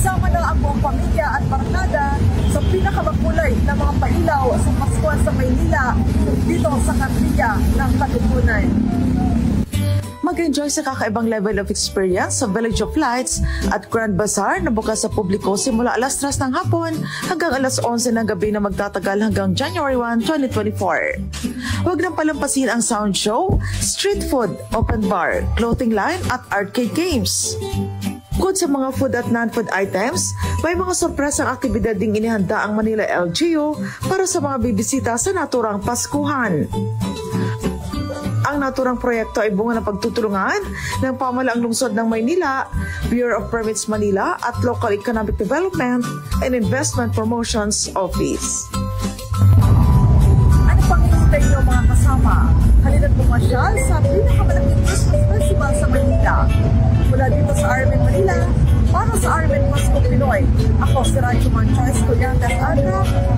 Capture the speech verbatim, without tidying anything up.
Isama na ang buong pamilya at barkada sa pinakamakulay na mga pailaw sa Paskuhan sa Maynila dito sa Kapilya ng Katipunan. Mag-enjoy sa kakaibang level of experience sa Village of Lights at Grand Bazaar na bukas sa publiko simula alas tres ng hapon hanggang alas onse ng gabi na magtatagal hanggang January first, twenty twenty-four. Huwag nang palampasin ang sound show, street food, open bar, clothing line at arcade games. Bukod sa mga food at non-food items, may mga sorpresang aktibidad ding inihanda ang Manila L G U para sa mga bibisita sa naturang Paskuhan. Ang naturang proyekto ay bunga ng pagtutulungan ng Pamahalaang Lungsod ng Maynila, Bureau of Permits Manila at Local Economic Development and Investment Promotions Office. Ano pang hinihintay niyo mga kasama? Halina't pumasyal sa pinakamalaking Christmas Festival sa Maynila. Mula dito sa R M N Manila, para sa R M N Pasko Pinoy, ako si Radyo Mancha Estudiantes Adra,